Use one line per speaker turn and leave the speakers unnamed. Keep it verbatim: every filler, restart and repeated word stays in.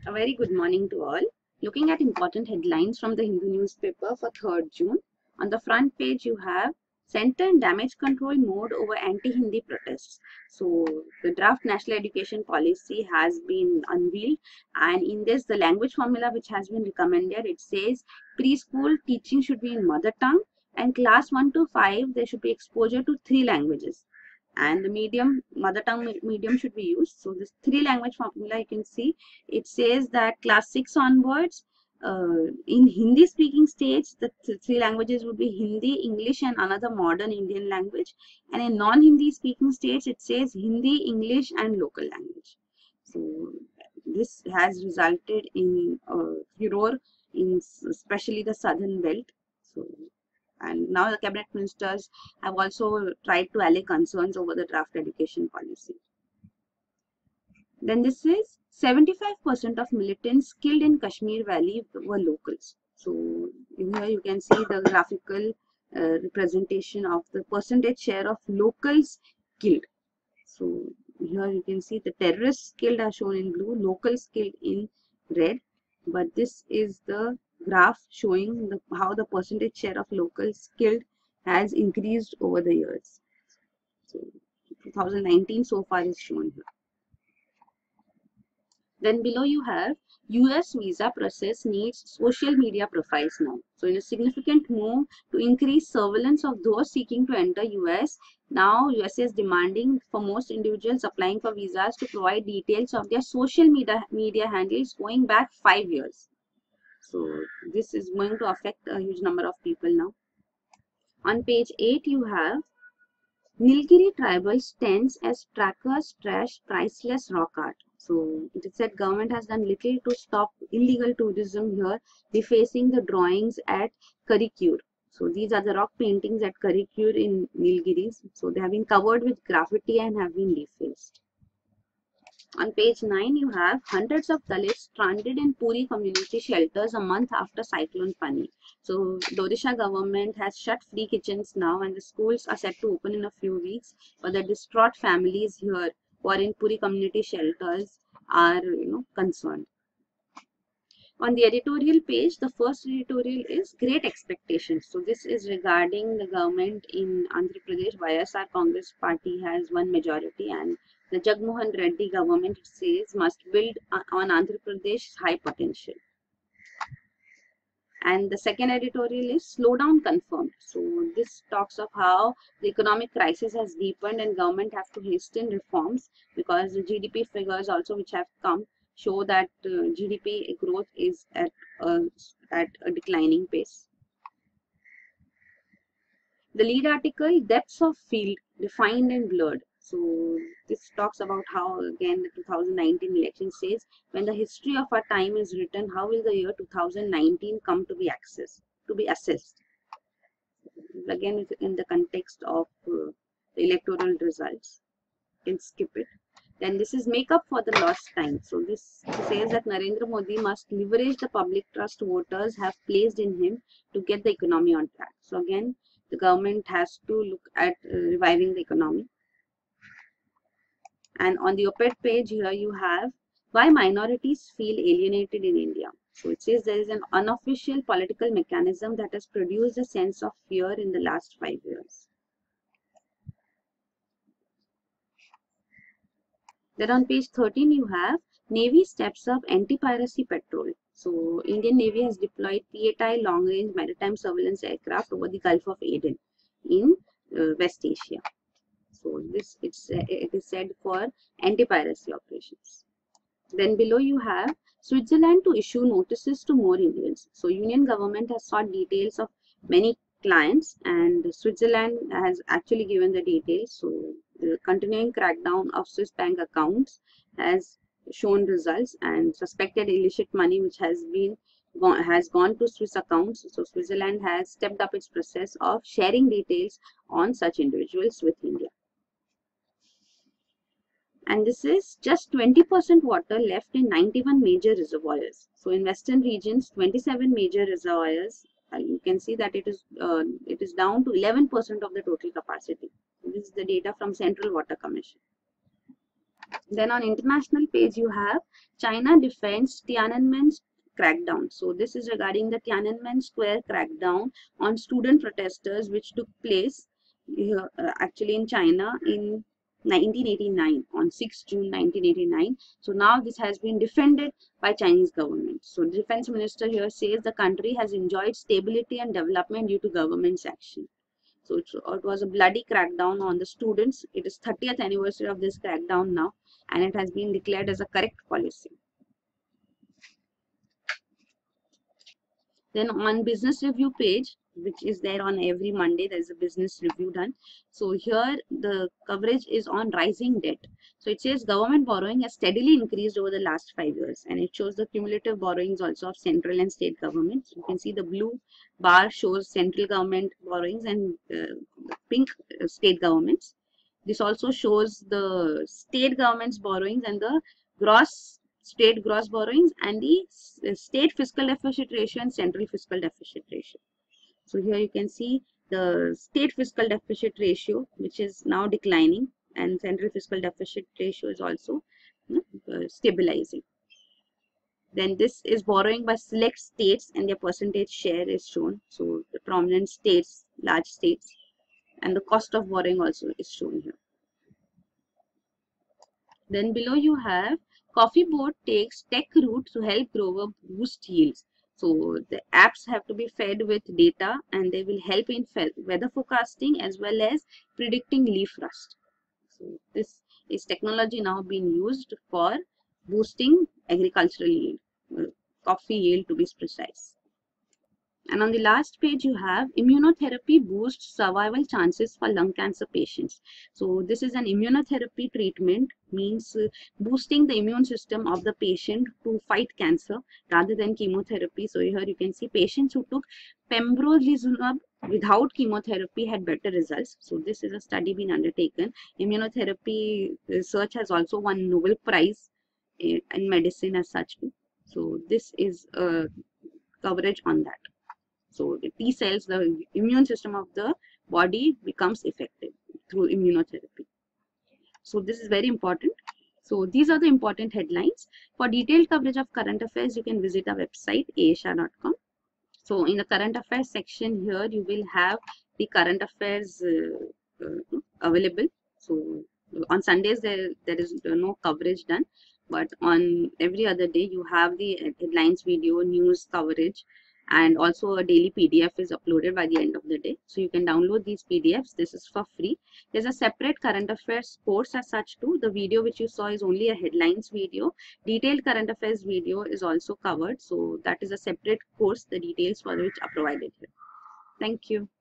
A very good morning to all. Looking at important headlines from the Hindu newspaper for third June. On the front page, you have Center in Damage Control Mode over anti-Hindi protests. So, the draft National Education Policy has been unveiled, and in this, the language formula which has been recommended, it says preschool teaching should be in mother tongue, and class one to five, there should be exposure to three languages. And the medium, mother tongue medium should be used. So this three language formula, you can see, it says that class six onwards, uh, in Hindi speaking states, the th three languages would be Hindi, English, and another modern Indian language. And in non-Hindi speaking states, it says Hindi, English, and local language. So this has resulted in uh, furor in especially the southern belt. So and now the cabinet ministers have also tried to allay concerns over the draft education policy. Then this is seventy-five percent of militants killed in Kashmir Valley were locals. So here you can see the graphical uh, representation of the percentage share of locals killed. So here you can see the terrorists killed are shown in blue, locals killed in red, but this is the graph showing the, how the percentage share of locals killed has increased over the years. So two thousand nineteen so far is shown here. Then below you have U S visa process needs social media profiles now. So in a significant move to increase surveillance of those seeking to enter U S, now U S is demanding for most individuals applying for visas to provide details of their social media, media handles going back five years. So this is going to affect a huge number of people now. On page eight, you have Nilgiri tribal stands as trackers trash priceless rock art. So it is said government has done little to stop illegal tourism here, defacing the drawings at Karikure. So these are the rock paintings at Karikure in Nilgiris. So they have been covered with graffiti and have been defaced. On page nine, you have hundreds of Dalits stranded in Puri community shelters a month after Cyclone Fani. So the Odisha government has shut free kitchens now, and the schools are set to open in a few weeks. But the distraught families here who are in Puri community shelters are, you know, concerned. On the editorial page, the first editorial is Great Expectations. So this is regarding the government in Andhra Pradesh. Y S R Congress party has one majority, and the Jagmohan Reddy government, it says, must build on Andhra Pradesh's high potential. And the second editorial is Slowdown Confirmed. So this talks of how the economic crisis has deepened and government have to hasten reforms, because the G D P figures also which have come show that uh, G D P growth is at a, at a declining pace. The lead article, Depths of Field Defined and Blurred. So this talks about how, again, the two thousand nineteen election says, when the history of our time is written, how will the year two thousand nineteen come to be accessed, to be assessed? Again, in the context of uh, the electoral results. You can skip it. Then this is Make Up for the Lost Time. So this says that Narendra Modi must leverage the public trust voters have placed in him to get the economy on track. So again, the government has to look at uh, reviving the economy. And on the op-ed page here you have Why Minorities Feel Alienated in India. So it says there is an unofficial political mechanism that has produced a sense of fear in the last five years. Then on page thirteen you have Navy steps up anti-piracy patrol. So Indian Navy has deployed P eight I long-range maritime surveillance aircraft over the Gulf of Aden in uh, West Asia. So this it's it is said for anti-piracy operations. Then below you have Switzerland to issue notices to more Indians. So Union government has sought details of many clients, and Switzerland has actually given the details. So the continuing crackdown of Swiss bank accounts has shown results, and suspected illicit money which has been gone, has gone to Swiss accounts. So Switzerland has stepped up its process of sharing details on such individuals with India. And this is just twenty percent water left in ninety-one major reservoirs. So in western regions, twenty-seven major reservoirs, uh, you can see that it is uh, it is down to eleven percent of the total capacity. This is the data from Central Water Commission. Then on international page you have China defends Tiananmen crackdown. So this is regarding the Tiananmen Square crackdown on student protesters which took place here, uh, actually in China in nineteen eighty-nine, on sixth June nineteen eighty-nine. So now this has been defended by Chinese government. So the defense minister here says the country has enjoyed stability and development due to government's action. So it, it was a bloody crackdown on the students. It is thirtieth anniversary of this crackdown now, and it has been declared as a correct policy. Then on business review page, which is there on every Monday, there is a business review done. So here the coverage is on rising debt. So it says government borrowing has steadily increased over the last five years, and it shows the cumulative borrowings also of central and state governments. You can see the blue bar shows central government borrowings and uh, pink uh, state governments. This also shows the state government's borrowings and the gross state gross borrowings and the state fiscal deficit ratio and central fiscal deficit ratio. So here you can see the state fiscal deficit ratio, which is now declining, and central fiscal deficit ratio is also you know, uh, stabilizing. Then this is borrowing by select states, and their percentage share is shown. So the prominent states, large states, and the cost of borrowing also is shown here. Then below you have Coffee Board takes tech route to help grower boost yields. So the apps have to be fed with data, and they will help in weather forecasting as well as predicting leaf rust. So this is technology now being used for boosting agricultural yield, uh, coffee yield to be precise. And on the last page you have immunotherapy boosts survival chances for lung cancer patients. So this is an immunotherapy treatment, means uh, boosting the immune system of the patient to fight cancer rather than chemotherapy. So here you can see patients who took pembrolizumab without chemotherapy had better results. So this is a study being undertaken. Immunotherapy research has also won Nobel Prize in, in medicine as such. So this is a coverage on that. So the T cells, the immune system of the body becomes effective through immunotherapy. So this is very important. So these are the important headlines. For detailed coverage of current affairs, you can visit our website a s h a dot com. So in the current affairs section here, you will have the current affairs uh, uh, available. So on Sundays, there, there is no coverage done. But on every other day, you have the headlines video, news coverage, and also a daily P D F is uploaded by the end of the day. So you can download these P D Fs. This is for free. There's a separate current affairs course as such too. The video which you saw is only a headlines video. Detailed current affairs video is also covered. So that is a separate course, the details for which are provided here. Thank you.